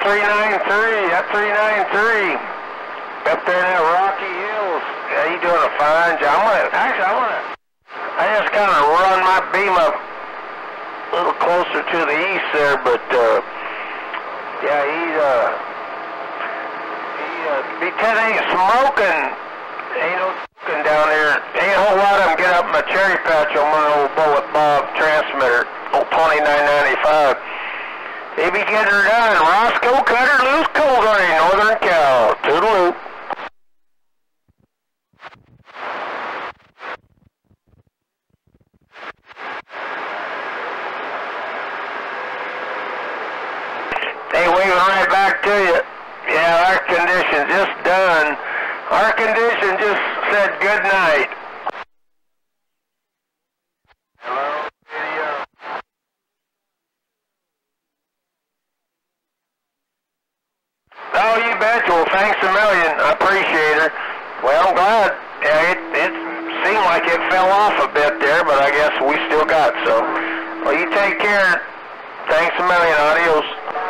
393. That 393. Up there in that Rocky Hills. Yeah, you doing a fine job. I just kind of run my beam up a little closer to the east there, but yeah, he'd be ain't smoking. Ain't no smoking down there. Ain't a whole lot of them get up in my cherry patch on my old Bullet Bob transmitter, old 2995. They be getting her done. RoscoCutter, loose cold grain, Northern Cal. Toodaloo. Hey, waving right back to you. Yeah, our condition just done. Our condition just said good night. Hello, video. Oh, you betcha. Well, thanks a million. I appreciate her. Well, I'm glad. Yeah, it seemed like it fell off a bit there, but I guess we still got so. Well, you take care. Thanks a million. Adios.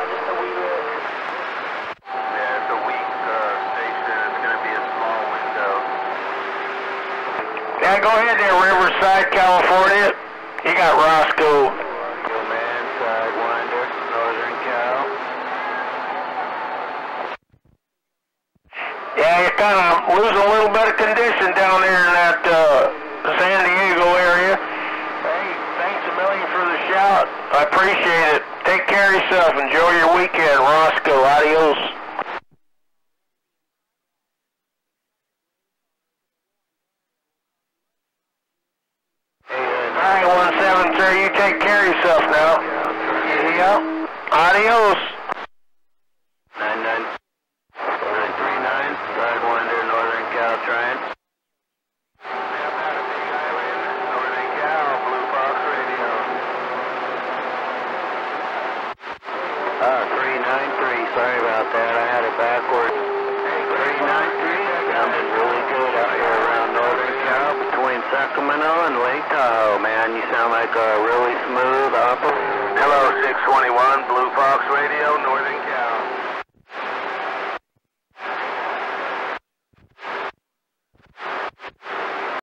Yeah, go ahead there, Riverside, California. You got Roscoe. Go man, SideWinder, Northern Cal. Yeah, you're kind of losing a little bit of condition down there in that San Diego area. Hey, thanks a million for the shout. I appreciate it. Take care of yourself. Enjoy your weekend, Roscoe. Adios. 173, you take care of yourself now. Yeah. Adios. 99. 39, SideWinder, Northern Cal, trying. Northern Cal, BlueFox radio. 393, sorry about that, I had it backwards. 393, coming really good out here around Northern Cal, between Sacramento and Lake Tahoe, man. You sound like a really smooth operator. Hello, 621, BlueFox radio, Northern Cal.